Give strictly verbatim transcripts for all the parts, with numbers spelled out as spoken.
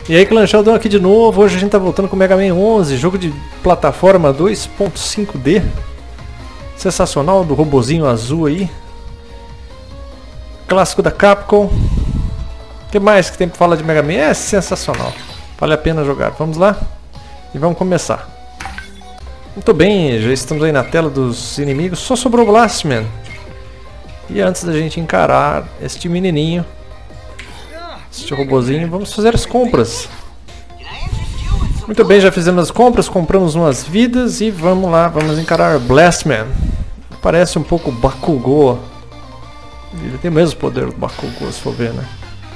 E aí, Clã Sheldon aqui de novo. Hoje a gente tá voltando com o Mega Man onze, jogo de plataforma dois ponto cinco D. Sensacional, do robozinho azul aí. Clássico da Capcom. O que mais que tem pra falar de Mega Man? É sensacional. Vale a pena jogar. Vamos lá? E vamos começar. Muito bem, já estamos aí na tela dos inimigos. Só sobrou o Blastman. E antes da gente encarar este menininho, este robozinho, vamos fazer as compras. Muito bem, já fizemos as compras, compramos umas vidas e vamos lá, vamos encarar Blastman. Parece um pouco Bakugou. Ele tem o mesmo poder do Bakugou, se for ver, né?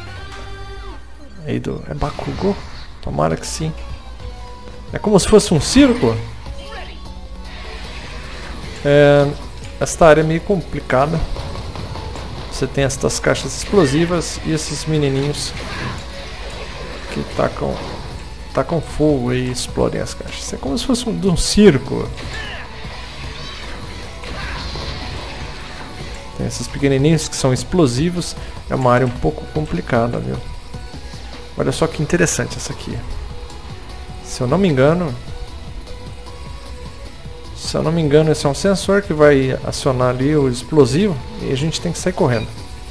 Aí do... é Bakugou? Tomara que sim. É como se fosse um circo. É... Esta área é meio complicada. Você tem estas caixas explosivas e esses menininhos que tacam, tacam fogo e explodem as caixas. É como se fosse um, de um circo. Tem esses pequenininhos que são explosivos. É uma área um pouco complicada, viu? Olha só que interessante essa aqui. Se eu não me engano... Se eu não me engano, esse é um sensor que vai acionar ali o explosivo e a gente tem que sair correndo.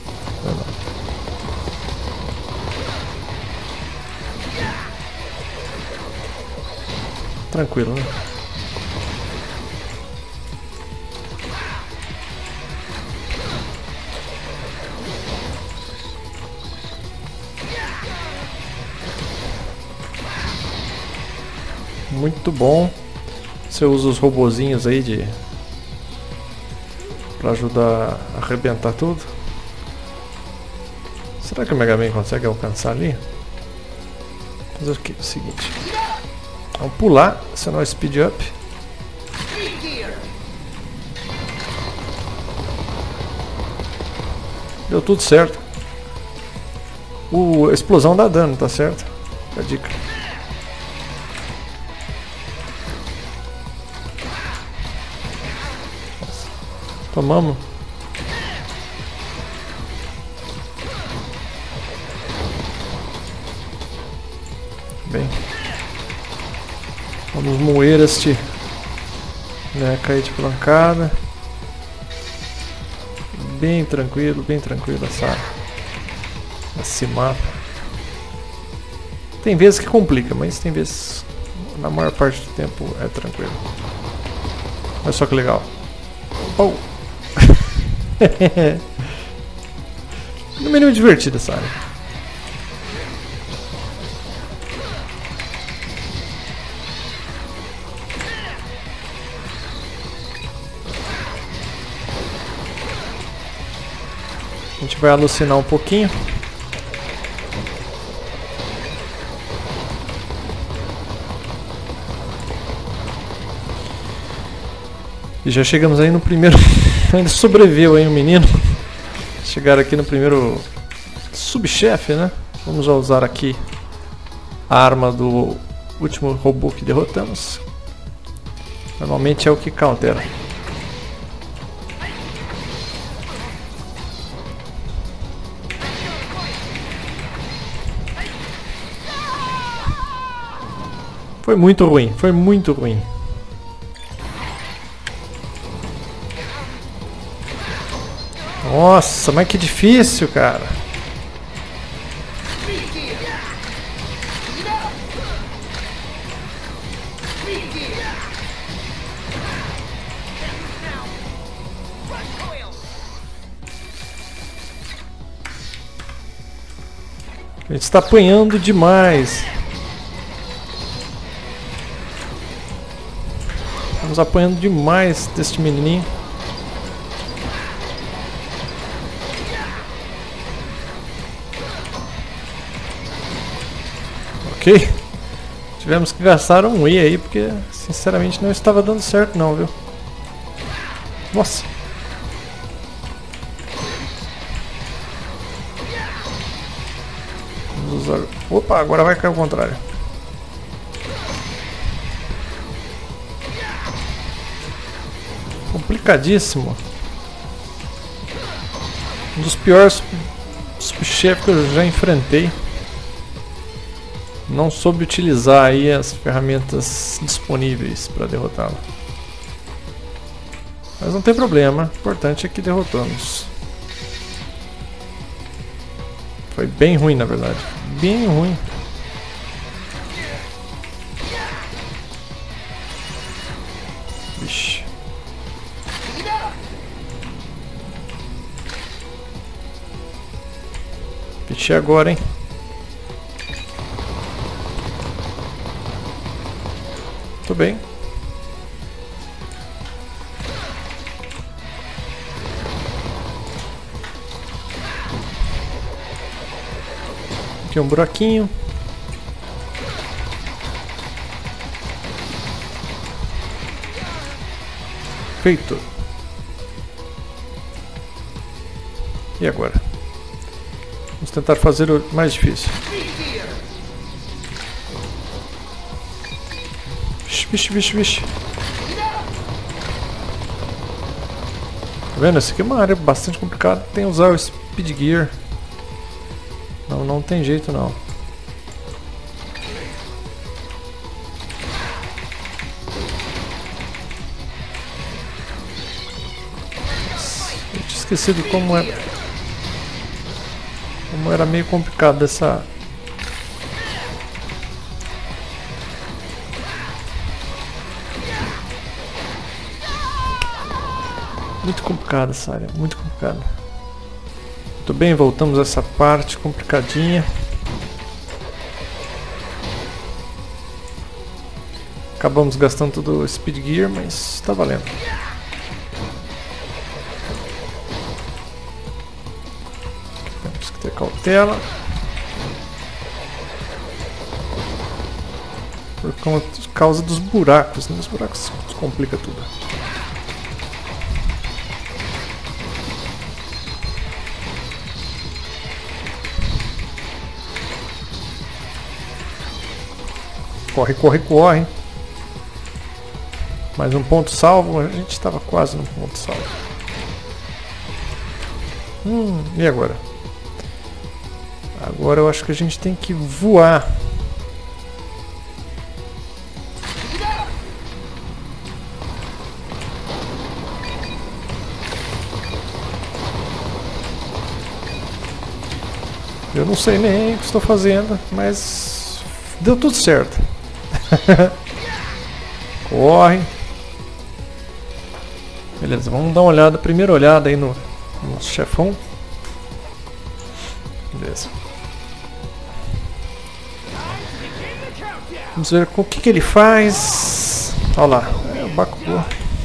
Tranquilo, né? Muito bom. Você usa os robozinhos aí de pra ajudar a arrebentar tudo. Será que o Mega Man consegue alcançar ali? Fazer o que? O seguinte. Vamos pular, acionar o speed up. Deu tudo certo. O, a explosão dá dano, tá certo? É a dica. Tomamos. Bem. Vamos moer este, né, cair de pancada. Bem tranquilo, bem tranquilo essa, esse mapa. Tem vezes que complica, mas tem vezes, na maior parte do tempo, é tranquilo. Olha só que legal. Oh. No mínimo divertido essa área. A gente vai alucinar um pouquinho. E já chegamos aí no primeiro... Ainda sobreviveu aí o menino. Chegaram aqui no primeiro subchefe, né? Vamos já usar aqui a arma do último robô que derrotamos. Normalmente é o que countera. Foi muito ruim, foi muito ruim. Nossa, mas que difícil, cara. A gente está apanhando demais. Estamos apanhando demais deste menininho. Ok, tivemos que gastar um E aí, porque sinceramente não estava dando certo não, viu? Nossa! Vamos usar... Opa, agora vai cair ao contrário. Complicadíssimo. Um dos piores subchefes que eu já enfrentei. não soube utilizar aí as ferramentas disponíveis para derrotá-lo. Mas não tem problema, o importante é que derrotamos. Foi bem ruim, na verdade. Bem ruim. Vixe. Vixe agora, hein? Tô bem. Aqui é um buraquinho. Feito. E agora? Vamos tentar fazer o mais difícil. Vixe, vixe, vixe, vixe. Tá vendo? Essa aqui é uma área bastante complicada. Tem que usar o Speed Gear. Não, não tem jeito não. Eu tinha esquecido como era. Como era meio complicado essa. Muito complicada essa área, muito complicada. Muito bem, voltamos a essa parte complicadinha. Acabamos gastando todo o Speed Gear, mas está valendo. Temos que ter cautela. Por causa dos buracos, né? Os buracos complicam tudo. Corre, corre, corre. Mais um ponto salvo. A gente estava quase no ponto salvo. Hum, e agora? Agora eu acho que a gente tem que voar. Eu não sei nem o que estou fazendo, mas deu tudo certo. Corre. Beleza, vamos dar uma olhada, primeira olhada aí no, no nosso chefão. Beleza. Vamos ver o que, que ele faz. Olha lá, é o Bakugou.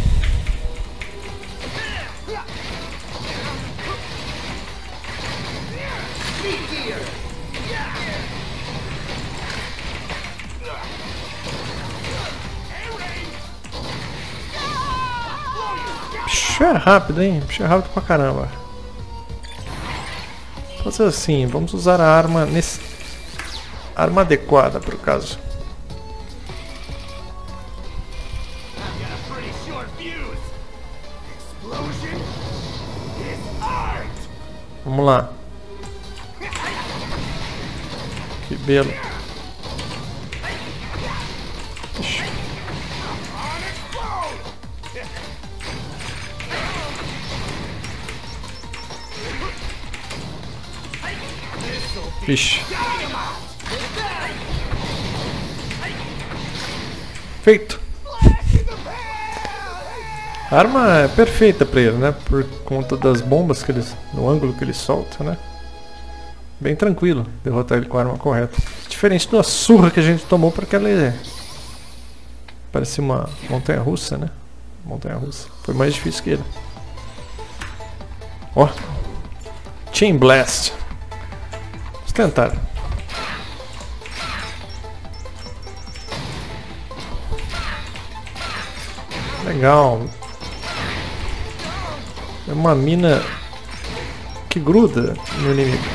Bicho é rápido, hein? Bicho é rápido pra caramba. Vou fazer assim, vamos usar a arma nesse... arma adequada pro caso. Vamos lá. Que belo. Ixi. Vixe. Feito. A arma é perfeita pra ele, né? Por conta das bombas que ele, no ângulo que ele solta, né? Bem tranquilo derrotar ele com a arma correta. Diferente da surra que a gente tomou para aquela... Parece uma montanha-russa, né? Montanha-russa. Foi mais difícil que ele. Ó. Chain Blast. Vamos tentar. Legal. É uma mina que gruda no inimigo.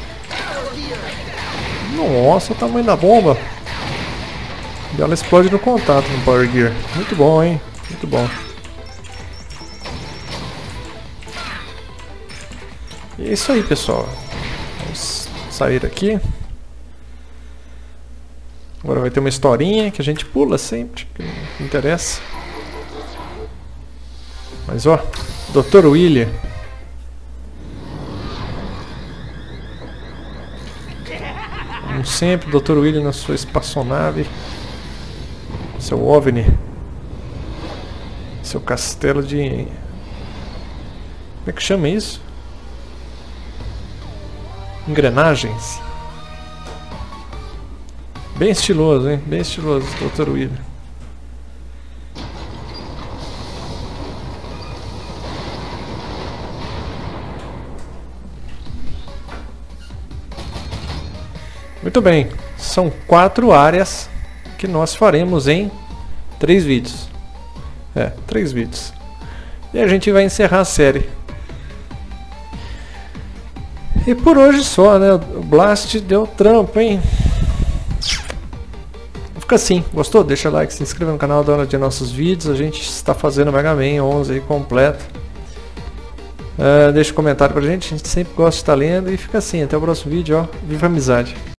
Nossa, o tamanho da bomba. E ela explode no contato no Power Gear. Muito bom, hein? Muito bom. E é isso aí, pessoal. Vamos sair aqui. Agora vai ter uma historinha que a gente pula sempre, que não interessa. Mas ó, doutor William. Como sempre, doutor William na sua espaçonave. Seu OVNI. Seu castelo de... Como é que chama isso? Engrenagens. Bem estiloso, hein? Bem estiloso, doutor William. Muito bem. São quatro áreas que nós faremos em três vídeos. É, três vídeos. E a gente vai encerrar a série. E por hoje só, né? O Blast deu trampo, hein? Fica assim. Gostou? Deixa o like, se inscreva no canal, dá uma olhadinha nos nossos vídeos. A gente está fazendo o Mega Man onze aí completo. Uh, deixa um comentário pra gente. A gente sempre gosta de estar lendo. E fica assim. Até o próximo vídeo, ó. Viva a amizade!